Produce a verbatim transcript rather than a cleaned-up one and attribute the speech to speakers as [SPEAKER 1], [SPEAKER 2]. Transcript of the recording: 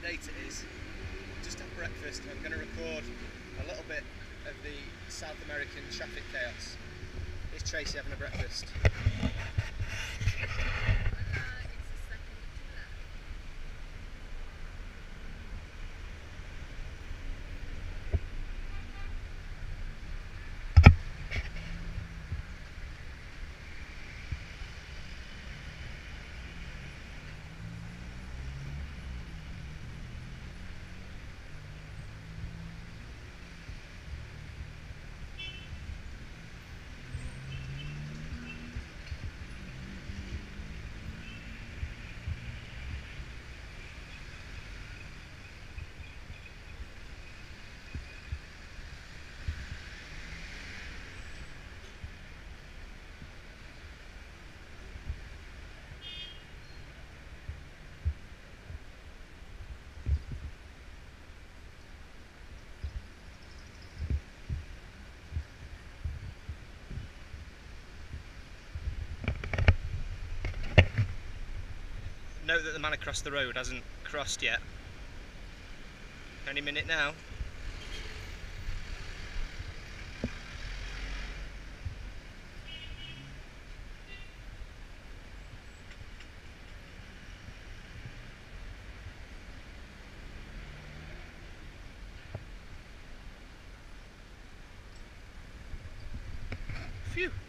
[SPEAKER 1] date it is. Just had breakfast. I'm going to record a little bit of the South American traffic chaos. Here's Tracy having a breakfast. Note that the man across the road hasn't crossed yet. Any minute now. Phew.